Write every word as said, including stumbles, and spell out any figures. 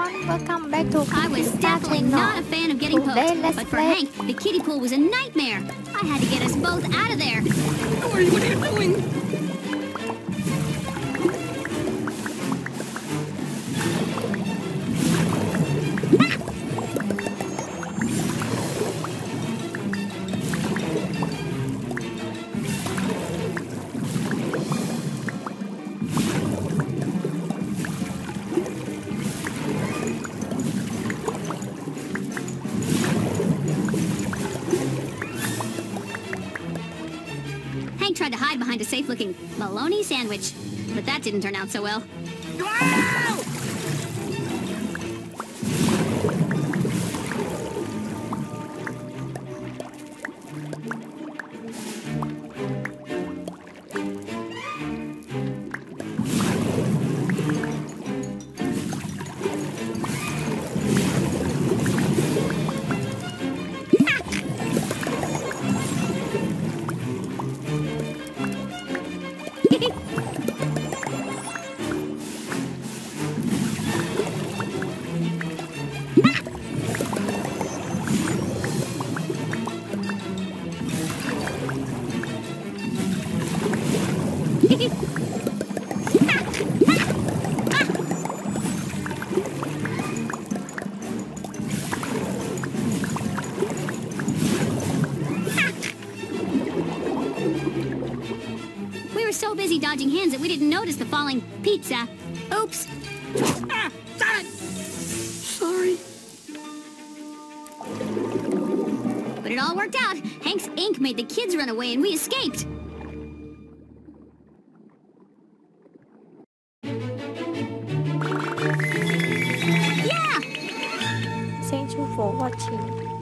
everyone, welcome back to I was definitely not a fan of getting poked, but for Hank, the kiddie pool was a nightmare. I had to get us both out of there. Dory, what are you doing? Hank tried to hide behind a safe-looking bologna sandwich, but that didn't turn out so well. Wow! We were so busy dodging hands that we didn't notice the falling pizza. Oops. Ah, got it! Sorry. But it all worked out. Hank's ink made the kids run away and we escaped. Yeah! Thank you for watching.